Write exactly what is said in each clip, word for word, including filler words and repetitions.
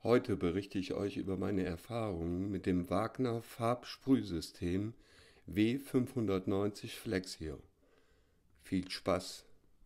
Heute berichte ich euch über meine Erfahrungen mit dem Wagner Farbsprühsystem W fünfhundertneunzig Flexio. Viel Spaß!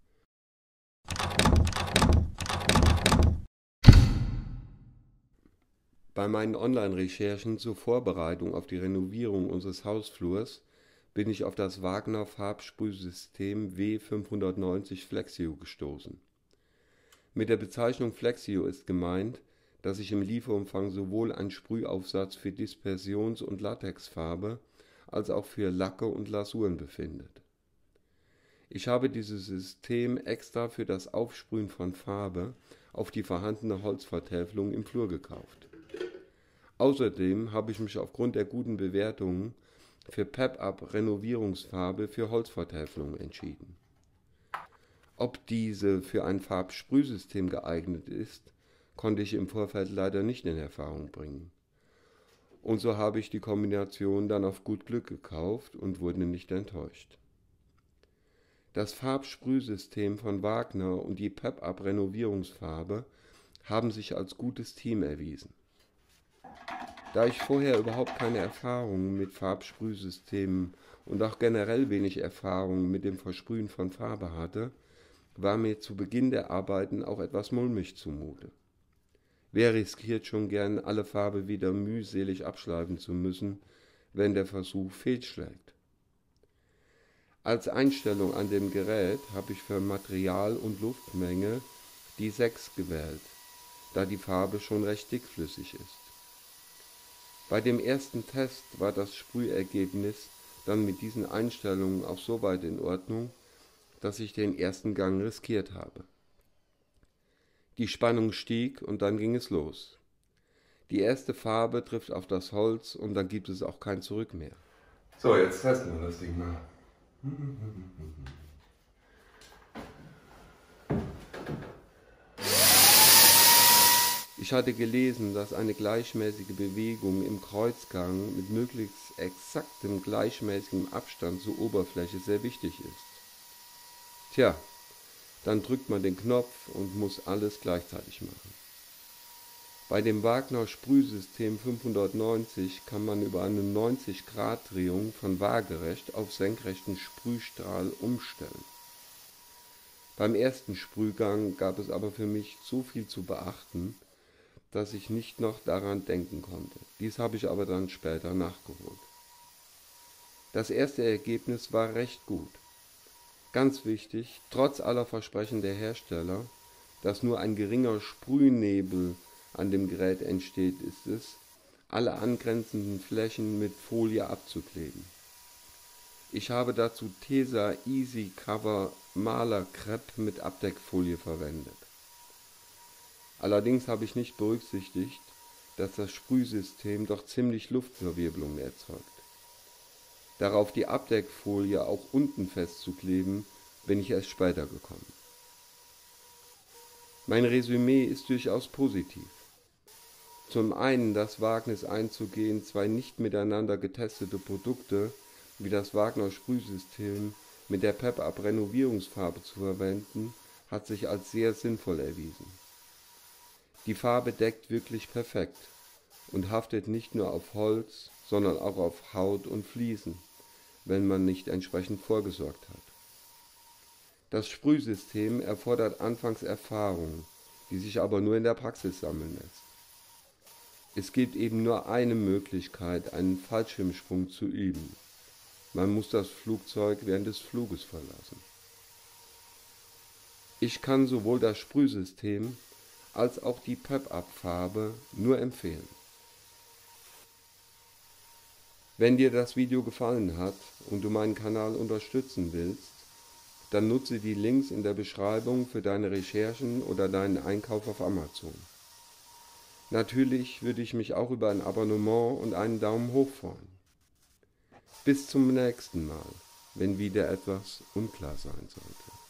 Bei meinen Online-Recherchen zur Vorbereitung auf die Renovierung unseres Hausflurs bin ich auf das Wagner Farbsprühsystem W fünfhundertneunzig Flexio gestoßen. Mit der Bezeichnung Flexio ist gemeint, dass sich im Lieferumfang sowohl ein Sprühaufsatz für Dispersions- und Latexfarbe als auch für Lacke und Lasuren befindet. Ich habe dieses System extra für das Aufsprühen von Farbe auf die vorhandene Holzvertäfelung im Flur gekauft. Außerdem habe ich mich aufgrund der guten Bewertungen für Pep-Up Renovierungsfarbe für Holzvertäfelung entschieden. Ob diese für ein Farbsprühsystem geeignet ist, konnte ich im Vorfeld leider nicht in Erfahrung bringen. Und so habe ich die Kombination dann auf gut Glück gekauft und wurde nicht enttäuscht. Das Farbsprühsystem von Wagner und die Pep-Up Renovierungsfarbe haben sich als gutes Team erwiesen. Da ich vorher überhaupt keine Erfahrungen mit Farbsprühsystemen und auch generell wenig Erfahrung mit dem Versprühen von Farbe hatte, war mir zu Beginn der Arbeiten auch etwas mulmig zumute. Wer riskiert schon gern, alle Farbe wieder mühselig abschleifen zu müssen, wenn der Versuch fehlschlägt? Als Einstellung an dem Gerät habe ich für Material und Luftmenge die sechs gewählt, da die Farbe schon recht dickflüssig ist. Bei dem ersten Test war das Sprühergebnis dann mit diesen Einstellungen auch so weit in Ordnung, dass ich den ersten Gang riskiert habe. Die Spannung stieg und dann ging es los. Die erste Farbe trifft auf das Holz und dann gibt es auch kein Zurück mehr. So, jetzt testen wir das Ding mal. Ich hatte gelesen, dass eine gleichmäßige Bewegung im Kreuzgang mit möglichst exaktem gleichmäßigem Abstand zur Oberfläche sehr wichtig ist. Tja, dann drückt man den Knopf und muss alles gleichzeitig machen. Bei dem Wagner Sprühsystem fünfhundertneunzig kann man über eine neunzig Grad Drehung von waagerecht auf senkrechten Sprühstrahl umstellen. Beim ersten Sprühgang gab es aber für mich so viel zu beachten, dass ich nicht noch daran denken konnte. Dies habe ich aber dann später nachgeholt. Das erste Ergebnis war recht gut. Ganz wichtig, trotz aller Versprechen der Hersteller, dass nur ein geringer Sprühnebel an dem Gerät entsteht, ist es, alle angrenzenden Flächen mit Folie abzukleben. Ich habe dazu Tesa Easy Cover Maler Crepe mit Abdeckfolie verwendet. Allerdings habe ich nicht berücksichtigt, dass das Sprühsystem doch ziemlich Luftverwirbelung erzeugt. Darauf die Abdeckfolie auch unten festzukleben, bin ich erst später gekommen. Mein Resümee ist durchaus positiv. Zum einen das Wagnis einzugehen, zwei nicht miteinander getestete Produkte wie das Wagner Sprühsystem mit der Pep-Up Renovierungsfarbe zu verwenden, hat sich als sehr sinnvoll erwiesen. Die Farbe deckt wirklich perfekt und haftet nicht nur auf Holz, sondern auch auf Haut und Fliesen, wenn man nicht entsprechend vorgesorgt hat. Das Sprühsystem erfordert anfangs Erfahrung, die sich aber nur in der Praxis sammeln lässt. Es gibt eben nur eine Möglichkeit, einen Fallschirmsprung zu üben. Man muss das Flugzeug während des Fluges verlassen. Ich kann sowohl das Sprühsystem als auch die Pep-Up-Farbe nur empfehlen. Wenn dir das Video gefallen hat und du meinen Kanal unterstützen willst, dann nutze die Links in der Beschreibung für deine Recherchen oder deinen Einkauf auf Amazon. Natürlich würde ich mich auch über ein Abonnement und einen Daumen hoch freuen. Bis zum nächsten Mal, wenn wieder etwas unklar sein sollte.